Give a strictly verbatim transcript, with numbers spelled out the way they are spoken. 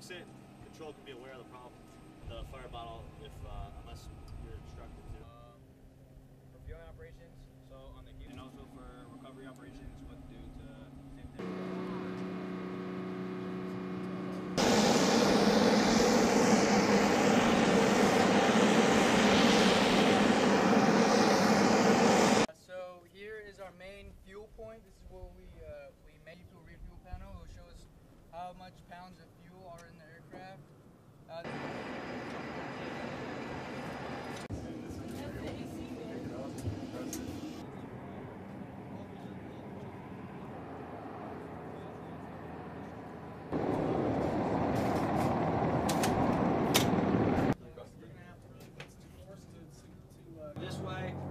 fix it, control can be aware of the problem. The fire bottle, if uh, unless you're instructed to. Um, for fueling operations, so on the and also for recovery operations, what to do to same thing. So here is our main fuel point. This is where we uh, we made fuel refuel panel. It will show us how much pounds of fuel are in the aircraft. Uh, This way,